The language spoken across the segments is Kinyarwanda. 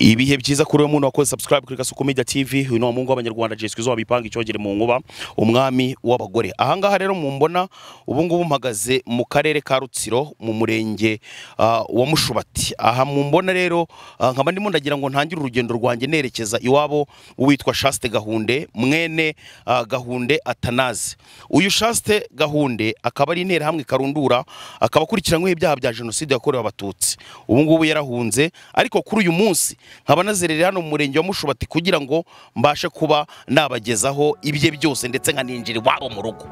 Ibihe byiza kuri umuntu wakoze subscribe kuri Kasuku Media TV, uyu ni umungu w'abanyarwanda Chaste zo bipanga icyogere mu nkuba, umwami w'abagore. Aha ngaha rero mumbona ubu ngubu mpagaze mu karere ka Rutsiro mu murenge wa Mushubati. Aha mumbona rero nkaba ndimo ndagira ngo ntangire urugendo rwanjye nerekeza iwabo uwitwa Chaste Gahunde, mwene Gahunde Atanaze. Uyu Chaste Gahunde akaba ari interahamwe karundura, akaba akurikiranyweho ibyaha bya jenoside yakorewe abatutsi. Ubu ngubu yarahunze, ariko kuri uyu munsi nkaba nazerera hano mu murenge wa Mushubati kugira ngo mbashe kuba nabagezaho ibye byose ndetse nkaninjira iwabo mu rugo.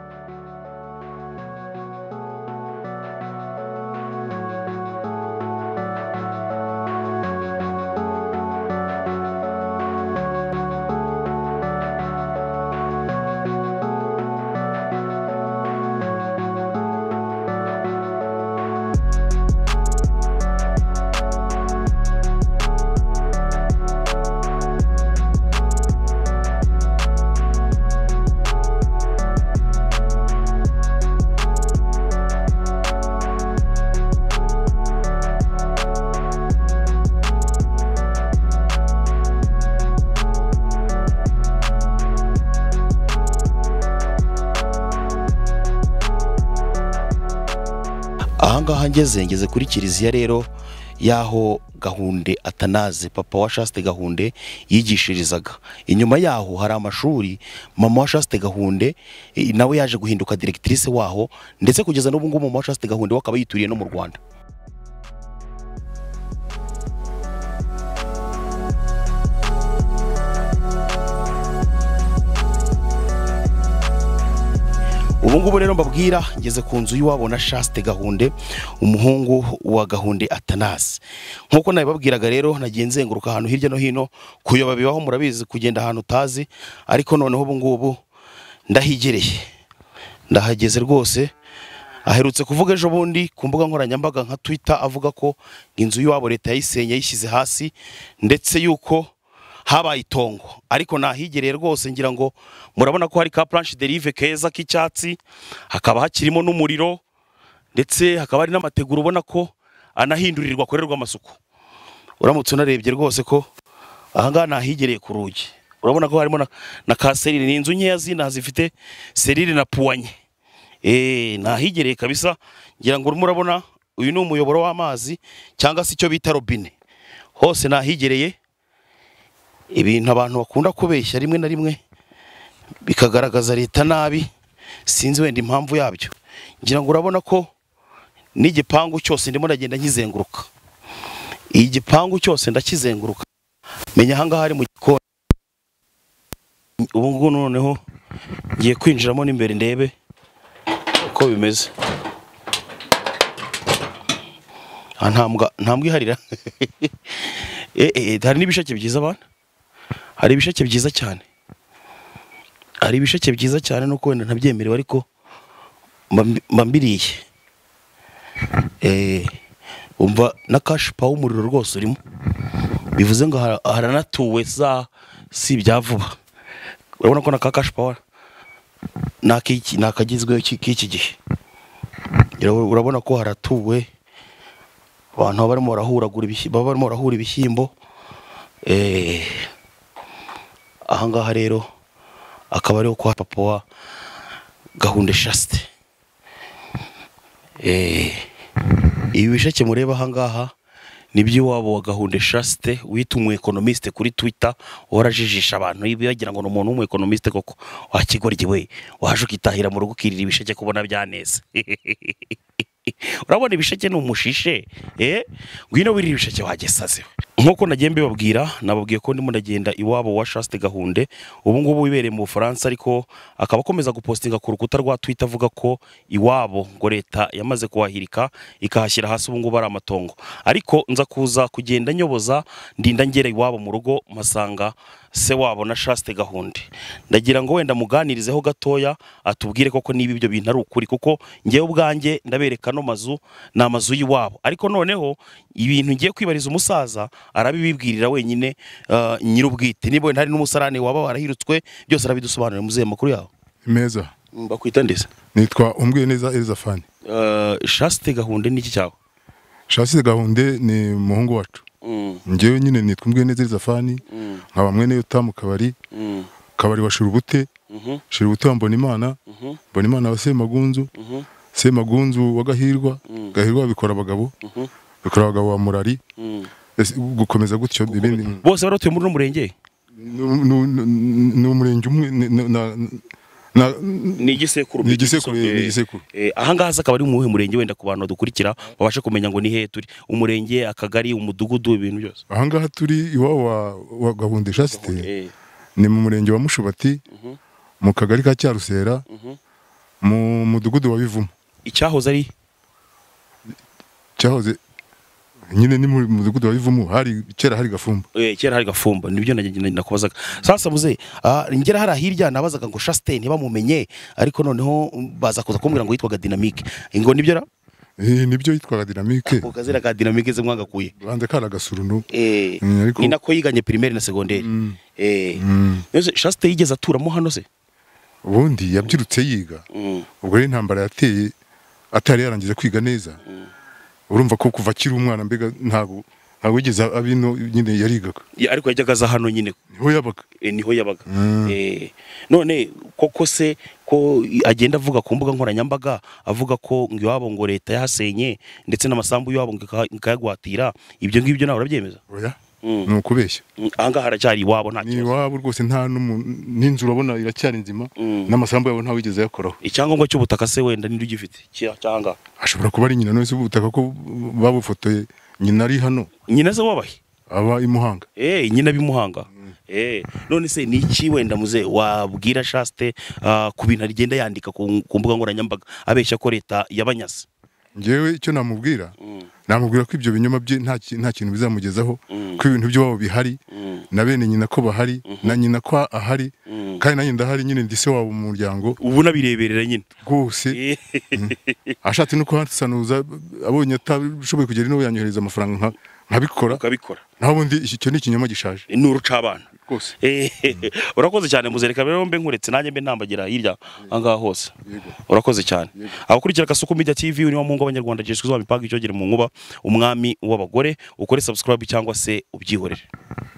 Ahangaha ngeze kuri kiliziya rero yaho Gahunde Atanaze papa wa Chaste Gahunde yigishirizaga. Inyuma yaho hari amashuri mama wa Chaste Gahunde nawe yaje guhinduka directrice waho, ndetse kugeza n'ubu ngubu mama wa Chaste Gahunde wakaba yituriye no mu Rwanda. Ubu ngubu rero mbabwira ngeze ku nzu y'iwabo na Chaste Gahunde, umuhungu wa Gahunde Atanaze. Nkuko nabibabwiraga rero nagiye nzenguruka ahantu hirya no hino kuyoba bibaho, murabizi kugenda ahantu utazi, ariko noneho ubu ngubu ndahigereye, ndahageze rwose. Aherutse kuvuga ejo bundi ku mbuga nkoranyambaga nka Twitter avuga ko inzu y'iwabo leta yayisenye yishyize hasi, ndetse yuko habaye itongo. Ariko nahigereye rwose, ngira ngo murabona ko hari ka planche de rive keza k'icyatsi, hakaba hakirimo n'umuriro, ndetse hakaba hari n'amategura ubona ko anahindurirwa korerwa amasuku. Uramutse unarebye rwose ko aha ngaha nahigereye ku rugi, urabona ko harimo na ka serire. Ni inzu nkeya zina zifite serire na puanye. Nahigereye kabisa, ngira ngo murabona uyu ni umuyoboro w'amazi cyangwa se icyo bita robine. Hose nahigereye. Ibintu abantu bakunda kubeshya rimwe na rimwe bikagaragaza leta nabi, sinzi wenda impamvu yabyo. Ngira ngo urabona ko n'igipangu cyose ndimo ndagenda nkizenguruka. Iyi gipangu cyose ndakizenguruka. Menya hanga hari mu gikoni. Ubu ngubu noneho ngiye kwinjiramo n'imbere ndebe uko bimeze. Ntambwe iharira. Hari n'ibisheke byiza abana. Hari ibisheke byiza cyane. Hari ibisheke byiza cyane nuko wenda ntabyemerewe, ariko mbambiriye. Umva na kashipa w'umuriro rwose urimo. Bivuze ngo haranatuwe si byavuba. Urabona ko na kashipa nakagizwe k'iki gihe. Urabona ko haratuwe, abantu barimo barahura ibishyimbo. Aha ngaha rero akaba ariho kwa papa wa Gahunde Chaste. Ibi bisheke mureba aha ngaha nibyo wabo wa Gahunde Chaste wita umu-economiste kuri Twitter, warajijisha abantu bagira ngo n'umuntu w'umu-economiste koko wakigorye we waje ukitahira mu rugo ukirira ibisheke kubona byaneze. Urabona ibisheke ni umushishe, ngwino wirira ibisheke wagesaze. Nkuko nagiye mbibabwira, nababwiye ko ndimo ndagenda iwabo wa Chaste Gahunde. Ubu ngubu wibereye mu Bufaransa, ariko akaba akomeza gupostinga ku rukuta rwa Twitter avuga ko iwabo ngo leta yamaze kuhahirika ikahashyira hasi, ubu ngubu ari amatongo. Ariko nza kuza kugenda nyoboza ndinda ngera iwabo mu rugo, masanga se wabo na Chaste Gahunde. Ndagira ngo wenda muganirizeho gatoya, atubwire koko niba ibyo bintu ari ukuri, kuko ngewe ubwanjye ndabereka no mazu na amazu y'iwabo. Ariko noneho ibintu ngiye kwibariza umusaza arabibibwirira wenyine nyirubwite. Niba wenda hari n'umusarane waba warahirutswe, byose arabidusobanurira. Muzehe makuru yawe meza. Bakwita ndese? Nitwa Umbwineza Elizafani. Chaste Gahunde niki cyawe? Chaste Gahunde ni muhungu wacu. njyewe nyine nitwa Umweneza Zafani nkaba mwene yo tamu kabari wa Shirubute Shirubute wa Mbonimana wa Semagunzu wa Gahirwa bikora abagabo wa Murari gukomeza gutyo ibindi bose baratuye muri no murenge ni umurenge umwe ni igisekuru aha ngaha akaba ari umuhe murenge wenda ku bantu dukurikira babashe kumenya ngo ni he turi umurenge akagari umudugudu ibintu byose aha ngaha turi iwawe wa Gahunde Chaste ni mu murenge wa Mushubati mu kagari ka Cyarusera mu mudugudu wa Bivumo icyahoze nyine ni mu mudugudu wa Bivumo kera hari Gafumba nibyo nakubazaga sasa muze ngera hari hirya nabazaga ngo Chaste ntibamumenye ariko noneho baza kuza kumbwira ngo yitwaga Dynamique ngo nibyo ra nibyo yitwaga Dynamique ukazira ka Dynamique ze mwagakuye banze kara gasurundu ni nako yiganye primaire na secondaire Chaste yigeze aturamo hano se ubundi yabyirutse yiga ubwo rero intambara yateye atari yarangiza kwiga neza urumva ko kuva kiri umwana mbega ntago wigeze abino nyine yarigaga ariko yajyaga za hano nyine niho yabaga none koko se ko agenda avuga ku mbuga nkoranyambaga avuga ko ngo iwabo ngo leta yahasenye ndetse n'amasambu yabo ngikayagwatira ibyo ngibyo nawe urabyemeza oya ni ukubeshya ahangaha haracyari iwabo nta kibazo ni iwabo rwose nta n'inzu urabona iracyari nzima n'amasambu yabo ntawe wigeze yakoraho icyangombwa cy'ubutaka se wenda ninde ugifite cyangwa ashobora kuba ari nyina none se ubutaka ko babufotoye nyina ari hano nyina se wabahe aba i Muhanga nyina b'imuhanga none se ni iki wenda muze wabwira Chaste ku bintu agenda yandika ku mbuga nkoranyambaga abeshya ko leta yabanyase njyewe icyo namubwira ko ibyo binyoma bye nta kintu bizamugezaho ko ibintu by'abo bihari na bene nyina ko bahari na nyina ko ahari kandi nanjye ndahari nyine ndi se wabo mu muryango ubu nabireberera nyine rwose ashatse no kuhasanuza abonye atashoboye kugera ino yanyohereza amafaranga nkabikora naho ubundi icyo ni ikinyoma gishaje ni urucabana rwose urakoze cyane muzereka rero mbe nkuretse nanjye mbe ntambagira hirya ahangaha hose urakoze cyane abakurikira Kasuku Media TV ni wa mungu w'abanyarwanda Jeswe zo mipanga icyo gere mu nkuba umwami w'abagore ukore subscribe cyangwa se ubyihorere.